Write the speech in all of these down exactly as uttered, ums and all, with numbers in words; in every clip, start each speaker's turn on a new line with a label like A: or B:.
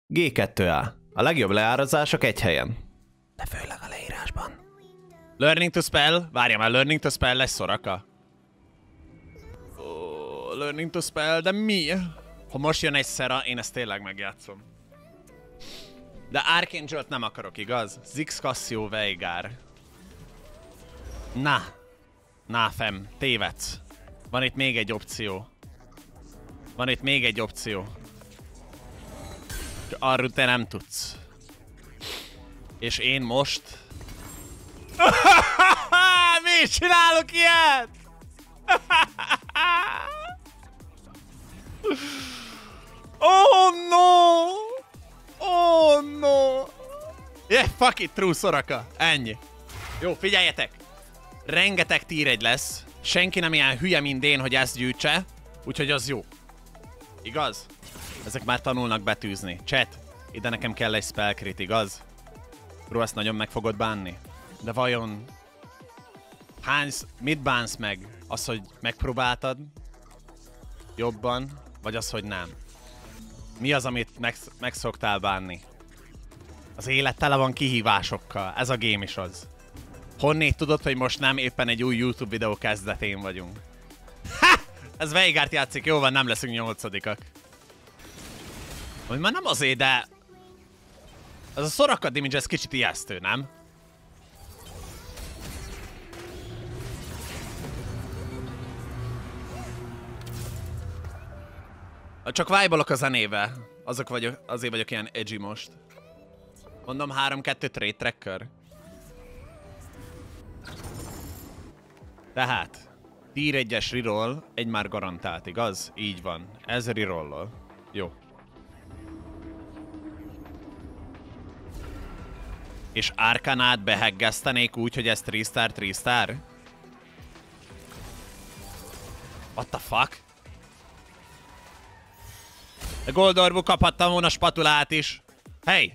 A: G kettő A. A legjobb leárazások egy helyen. De főleg a leírásban.
B: Learning to spell? Várjál már, learning to spell lesz Soraka. Oh, learning to spell, de mi? Ha most jön egy Szera, én ezt tényleg megjátszom. De Archangelt nem akarok, igaz? Ziggs, Cassio, Veigar. Na. Na, fem, tévedsz. Van itt még egy opció. Van itt még egy opció. Arról te nem tudsz. És én most... Miért csinálok ilyet? Oh no! Oh no! Yeah, fuck it, true Soraka. Ennyi. Jó, figyeljetek! Rengeteg tier egy lesz. Senki nem ilyen hülye, mint én, hogy ezt gyűjtse. Úgyhogy az jó. Igaz? Ezek már tanulnak betűzni. Chat, ide nekem kell egy spell crit, igaz? Bro, ezt nagyon meg fogod bánni. De vajon... Hány... Mit bánsz meg? Az, hogy megpróbáltad? Jobban? Vagy az, hogy nem? Mi az, amit meg, meg szoktál bánni? Az élet tele van kihívásokkal. Ez a game is az. Honnét tudod, hogy most nem éppen egy új YouTube videó kezdetén vagyunk? Ha! Ez Veigart játszik, jó van, nem leszünk nyolcadikak. Hogy már nem azért, de... Ez a Soraka damage, ez kicsit ijesztő, nem? Csak vibe-olok a zenével. Azok vagyok, azért vagyok ilyen edgy most. Mondom három kettő trade tracker. Tehát, tier egyes reroll, egy már garantált, igaz? Így van. Ez rerollol. Jó. És Arcanát beheggesztenék úgy, hogy ez három star, három star? What the fuck? A Goldorbú kaphattam volna spatulát is. Hey!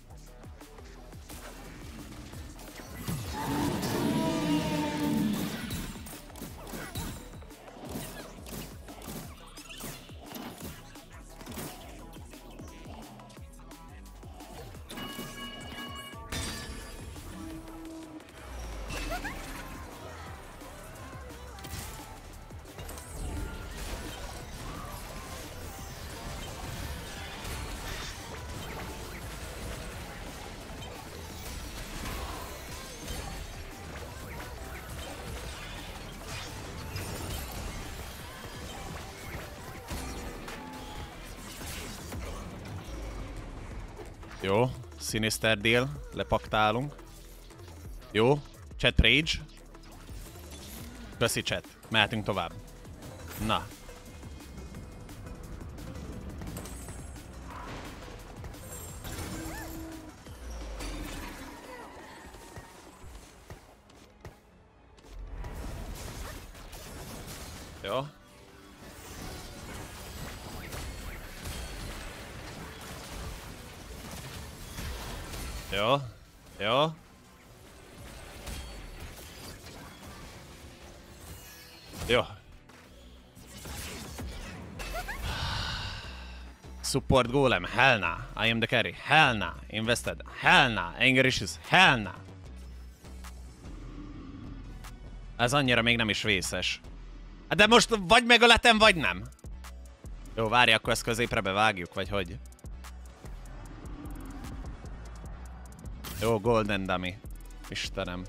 B: Jó, Sinister deal, lepaktálunk. Jó, chat rage. Köszi chat, mehetünk tovább. Na. Jó. Jó, jó. Jó. Support golem, hell nah. I am the carry, hell nah. Invested, hell nah. Anger issues, hell nah. Ez annyira még nem is vészes. De most vagy megöletem, vagy nem. Jó, várj, akkor ezt középre bevágjuk, vagy hogy? Jó, Golden Dummy. Istenem.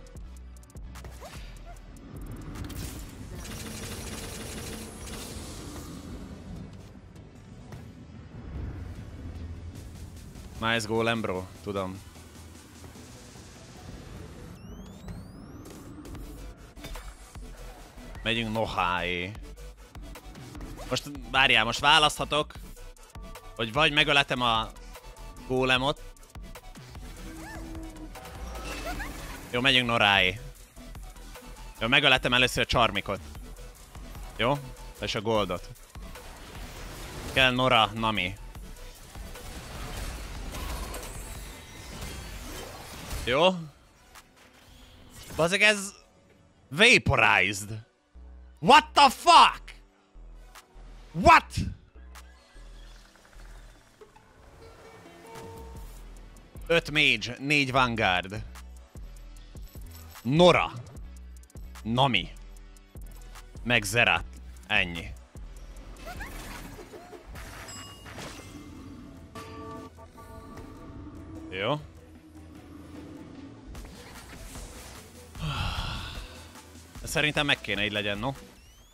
B: Nice golem, bro. Tudom. Megyünk Noháé. Most várjál, most választhatok, hogy vagy megöletem a gólemot. Jó, megyünk Noráé. Jó, megöletem először a Charmikot. Jó? És a Goldot. Kell Nora, Nami. Jó? Bazzeg, ez... Vaporized. What the fuck? What? öt mage, négy vanguard. Nora. Nami. Meg Zerat. Ennyi. Jó. Szerintem meg kéne így legyen, no?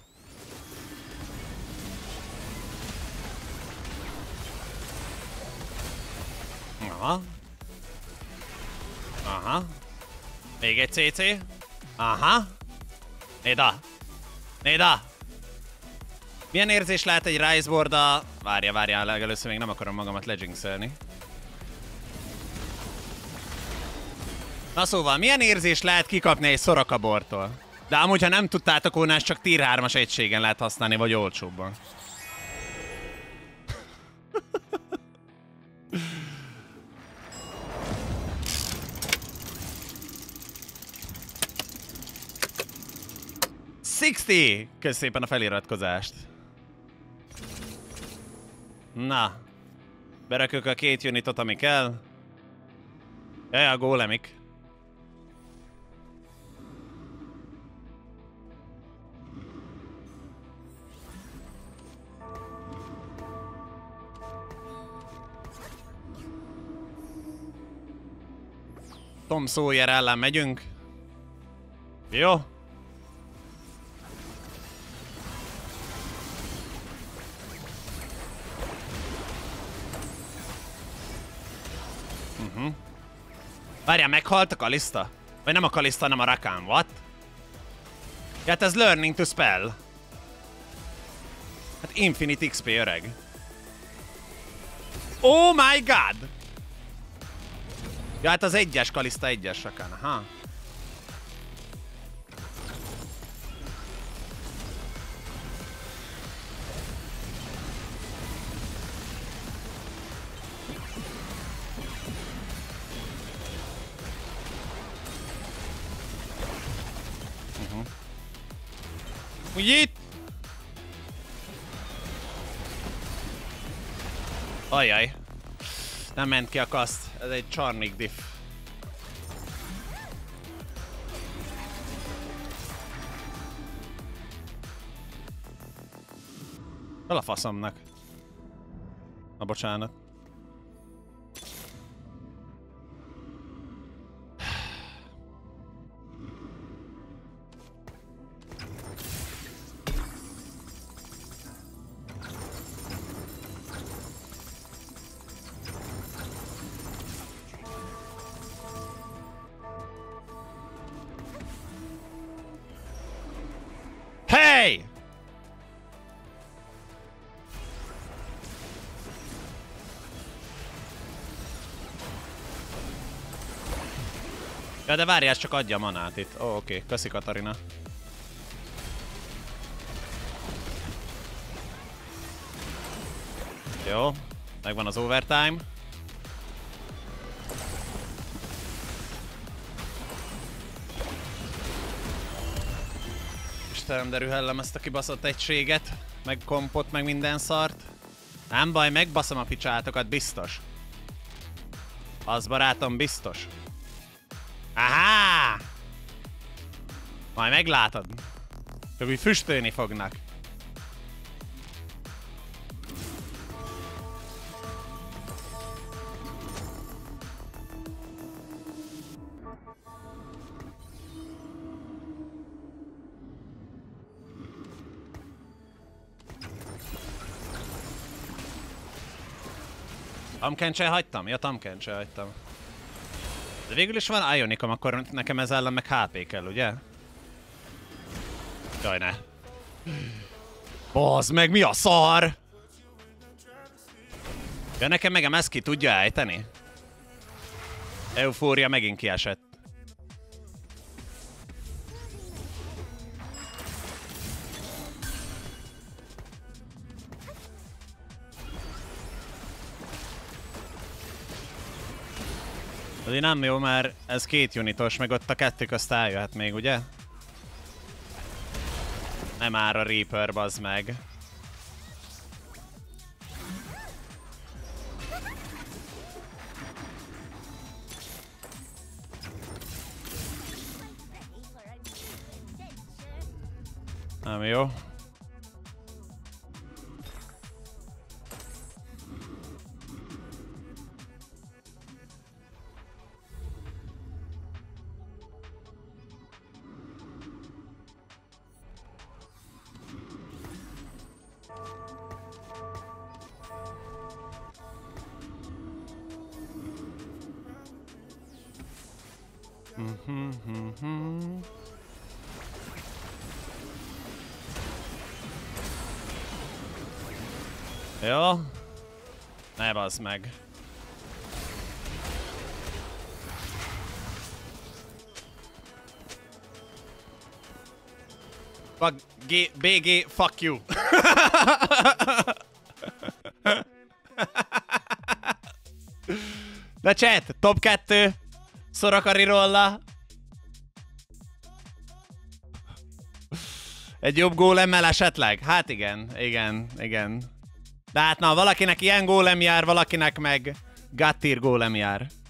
B: Aha. Aha. Még egy cé cé. Aha. Néda. Néda. Milyen érzés lehet egy Rizeboard-a... Várja, várja, legelőször még nem akarom magamat lejinxelni. Na szóval, milyen érzés lehet kikapni egy Soraka-bortól? De amúgy, ha nem tudtátok volna, ezt csak tier hármas egységen lehet használni, vagy olcsóbban. hatvan! Kösz szépen a feliratkozást. Na. Berakjuk a két unitot, ami kell. Jaj, a gólemik. Tom Sawyer ellen megyünk. Jó. Uh-huh. Várjál, meghalt a Kalista? Vagy nem a Kalista, hanem a Rakan, what? Ja, hát ez learning to spell. Hát infinite iksz pé, öreg. Oh my god! Ja, hát az egyes Kalista, egyes Rakan, aha. Úgy. Ajjaj. Nem ment ki a kaszt. Ez egy Charnig diff. Hol a faszomnak? Na bocsánat. Hey! Ja, de várjál, csak adja a manát itt. Ó, oh, oké. Okay. Köszi, Katarina. Jó. Megvan az overtime. Istenem, de rühellem ezt a kibaszott egységet. Meg kompot, meg minden szart. Nem baj, megbaszom a picsátokat, biztos. Az barátom, biztos. Ahá! Majd meglátod. Csak úgy füstölni fognak. Tamkencsel hagytam? Ja, Tamkencsel hagytam. De végül is van Ionikom, akkor nekem ez ellen meg há pé kell, ugye? Jaj, ne. Bazd meg, mi a szar? Ja, nekem meg ezt ki tudja ejteni? Eufória megint kiesett. Azért nem jó, mert ez két unitos, meg ott a kettő közt eljöhet még, ugye? Nem már a Reaper, bazd meg. Nem jó. Jó. Ne bassz meg. Fuck, G, bé gé, fuck you. De chat, top kettő. Soraka rolla. Egy jobb gólemmel esetleg? Hát igen, igen, igen. De hát na, valakinek ilyen gólem jár, valakinek meg God tier gólem jár.